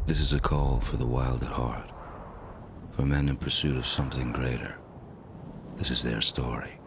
This is a call for the wild at heart, for men in pursuit of something greater. This is their story.